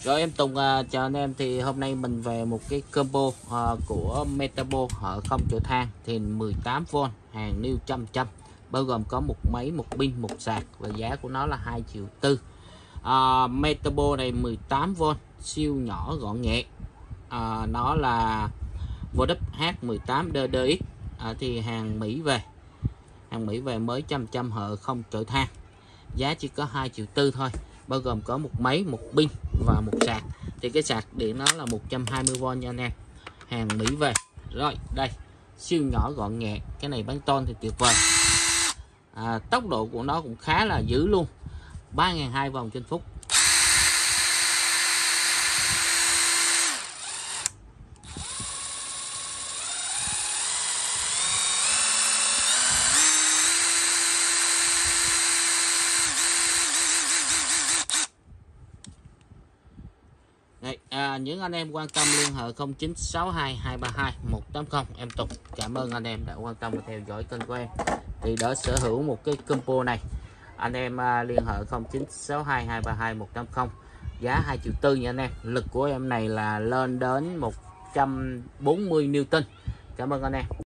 Rồi em Tùng chào anh em. Thì hôm nay mình về một cái combo của Metabo ở không chở than thì 18V hàng new trăm bao gồm có một máy, một pin, một sạc và giá của nó là 2,4 triệu. Metabo này 18V siêu nhỏ gọn nhẹ, nó là VH18 DDX, thì hàng Mỹ về mới trăm hợ không chở than, giá chỉ có 2,4 triệu thôi, bao gồm có một máy, một pin và một sạc. Thì cái sạc điện nó là 120V nha anh em, hàng Mỹ về. Rồi đây, siêu nhỏ gọn nhẹ, cái này bán ton thì tuyệt vời. Tốc độ của nó cũng khá là dữ luôn, 3.200 vòng trên phút. Đấy, những anh em quan tâm liên hệ 0962 232 180. Em Tục cảm ơn anh em đã quan tâm và theo dõi kênh của em. Thì để sở hữu một cái combo này, anh em liên hệ 0962 232 180, giá 2,4 triệu nha anh em. Lực của em này là lên đến 140 Newton. Cảm ơn anh em.